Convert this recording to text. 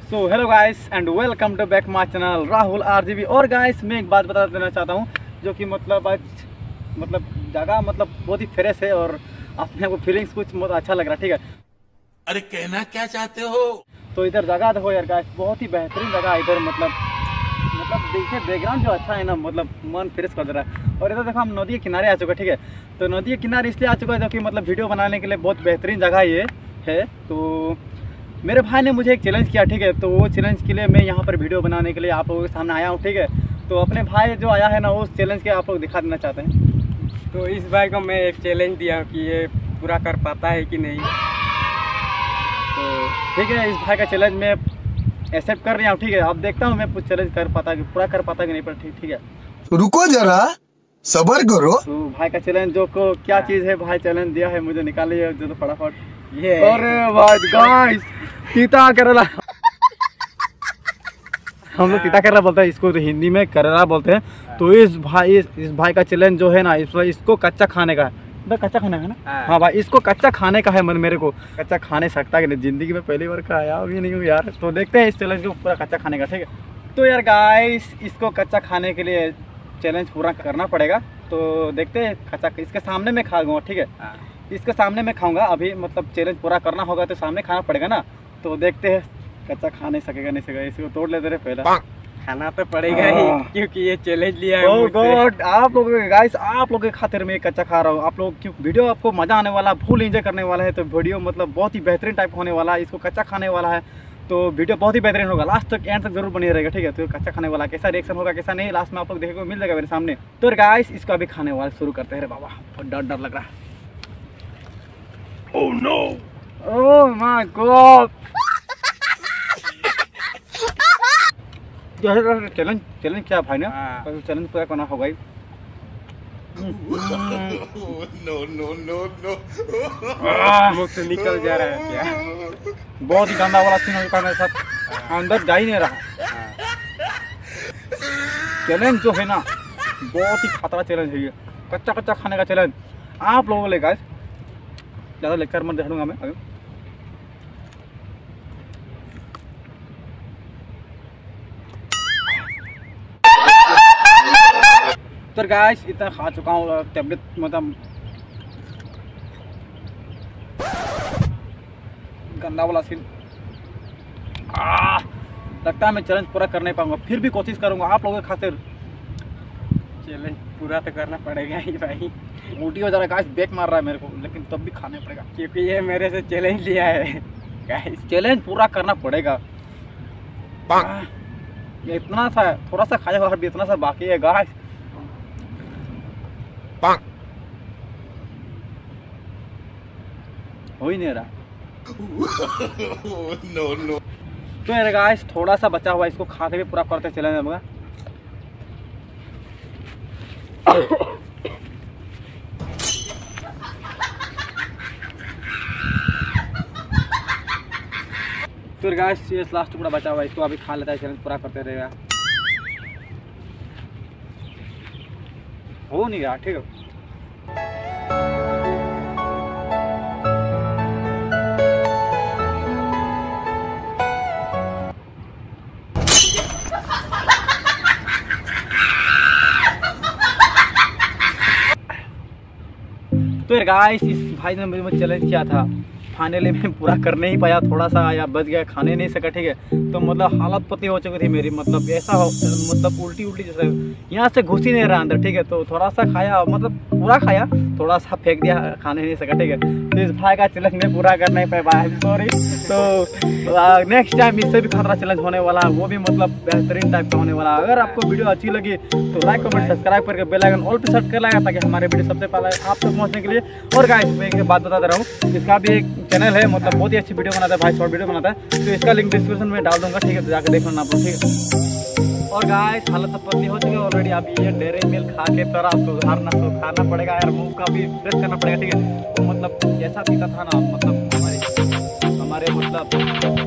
So hello guys and welcome to back my channel Rahul RGB। और guys मैं एक बात बता देना चाहता हूँ जो कि मतलब आज जगह बहुत ही फ्रेश है और अपने को फीलिंग्स कुछ बहुत अच्छा लग रहा है। ठीक है, अरे कहना क्या चाहते हो? तो इधर जगह देखो यार गाइस, बहुत ही बेहतरीन जगह है इधर। मतलब देखिए बैकग्राउंड जो अच्छा है ना, मतलब मन फ्रेश कर दे रहा है। और इधर देखो हम नदी के किनारे आ चुके हैं। ठीक है, तो नदी के किनारे इसलिए आ चुका है जो कि मतलब वीडियो बनाने के लिए बहुत बेहतरीन जगह ये है। तो मेरे भाई ने मुझे एक चैलेंज किया। ठीक है, तो वो चैलेंज के लिए मैं यहाँ पर वीडियो बनाने के लिए आप लोगों के सामने आया हूँ। ठीक है, तो अपने भाई जो आया है ना, उस चैलेंज के आप लोग दिखा देना चाहते हैं। तो इस भाई को मैं एक चैलेंज दिया कि ये पूरा कर पाता है कि नहीं। तो ठीक है, इस भाई का चैलेंज मैं एक्सेप्ट कर रहा हूँ। ठीक है, अब देखता हूँ मैं कुछ चैलेंज पूरा कर पाता कि नहीं। पर ठीक है, रुको जरा सबर करो। तो भाई का चैलेंज जो को क्या चीज़ है, भाई चैलेंज दिया है मुझे, निकालिए जो तो फटाफट। ये अरे भाई गाइस, तीता करेला हम लोग तीता करेला बोलते हैं इसको, तो हिंदी में करेला बोलते हैं। तो इस भाई का चैलेंज जो है ना, इसको कच्चा खाने का है। कच्चा खाने का ना? हाँ भाई, इसको कच्चा खाने का है। मेरे को कच्चा खाने सकता कि नहीं, जिंदगी में पहली बार खाया अभी नहीं हूँ यार। तो देखते हैं इस चैलेंज को पूरा कच्चा खाने का। ठीक है, तो यार गाइस इसको कच्चा खाने के लिए चैलेंज पूरा करना पड़ेगा। तो देखते हैं कच्चा इसके सामने मैं खाऊंगा। ठीक है, इसके सामने मैं खाऊंगा अभी। मतलब चैलेंज पूरा करना होगा तो सामने खाना पड़ेगा ना। तो देखते हैं कच्चा खा नहीं सकेगा नहीं सकेगा। इसको तोड़ लेते रहे पहले। खाना तो पड़ेगा ही क्योंकि ये चैलेंज लिया है। ओह गॉड, आप लोगों के गाइस, आप लोगों के खातिर मैं कच्चा खा रहा हूँ। आप लोग क्यों वीडियो आपको मजा आने वाला, फुल एंजॉय करने वाला है। तो वीडियो मतलब बहुत ही बेहतरीन टाइप होने वाला है। इसको कच्चा खाने वाला है तो वीडियो बहुत ही बेहतरीन होगा। लास्ट तक एंड तक जरूर बनी रहेगा। ठीक है, तो कच्चा खाने वाला कैसा रिएक्शन होगा कैसा नहीं, लास्ट में आप लोग देखने को मिल जाएगा मेरे सामने। तो गाइस इसको अभी खाने वाला शुरू करते हैं। बाबा बहुत डर लग रहा है। Oh no, oh my god. Challenge क्या भाई ना, चैलेंज पूरा करना होगा ही। मुंह से निकल जा रहा है क्या? बहुत ही गंदा वाला सीन होगा मेरे साथ, अंदर जा ही नहीं रहा। चैलेंज जो है ना, बहुत ही खतरा चैलेंज है ये, कच्चा खाने का चैलेंज। आप लोगों ले गाइस, ज़्यादा लेक्चर मत देखूंगा मैं अभी। तो गाइस इतना खा चुका हूँ, टैबलेट मतलब गंदा वाला सीन। लगता है मैं चैलेंज पूरा कर नहीं पाऊंगा, फिर भी कोशिश करूंगा आप लोगों के खातिर। चैलेंज पूरा तो करना पड़ेगा ही भाई। उल्टी हो जा रहा है गाइस, बैक मार रहा है मेरे को, लेकिन तब भी खाने पड़ेगा क्योंकि ये मेरे से चैलेंज लिया है गाइस। चैलेंज पूरा करना पड़ेगा। ये इतना सा थोड़ा सा खाया हुआ, इतना सा बाकी है गाइस। हो ही नहीं रहा। नो। तो यार गाइस थोड़ा सा बचा हुआ, इसको खा के भी पूरा करते चले जाऊंगा। फिर गाइस ये लास्ट टुकड़ा बचा हुआ है, इसको अभी खा लेता है, चैलेंज पूरा करते रहेगा। हो नहीं रहा। ठीक है, तो यार गाइस इस भाई ने मुझे चैलेंज किया था, फाइनली मैं पूरा कर नहीं पाया, थोड़ा सा या बच गया, खाने नहीं सका। ठीक है, तो मतलब हालत पति हो चुकी थी मेरी, मतलब ऐसा मतलब उल्टी जैसे यहाँ से घुस ही नहीं रहा अंदर। ठीक है, तो थोड़ा सा खाया, मतलब पूरा खाया, थोड़ा सा फेंक दिया, खाने नहीं सका। ठीक है, तो इस भाई का चैलेंज मैं पूरा कर नहीं पाया, सॉरी। तो नेक्स्ट टाइम इससे भी खतरा चैलेंज होने वाला है, वो भी मतलब बेहतरीन टाइप का होने वाला है। अगर आपको वीडियो अच्छी लगी तो लाइक कमेंट सब्सक्राइब करके बेल आइकन ऑल पे सेट कर लाएगा, ताकि हमारे वीडियो सबसे पहले आप तक पहुँचने के लिए। और गाइस मैं एक बात बता दे रहा हूँ, इसका भी एक चैनल है, मतलब बहुत ही अच्छी वीडियो बनाता है भाई, शॉर्ट वीडियो बनाता है। तो इसका लिंक डिस्क्रिप्शन में डाल दूंगा। ठीक है, तो जाकर देख लेना आप लोग। ठीक है, और गाइस हालत तो पतली हो चुकी है ऑलरेडी। अभी ये डेयरी मिल्क खा के तरह सुधारना पड़ेगा यार, मुंह का भी फ्रेश करना पड़ेगा। ठीक है, तो मतलब जैसा पीता था ना, मतलब हमारे मतलब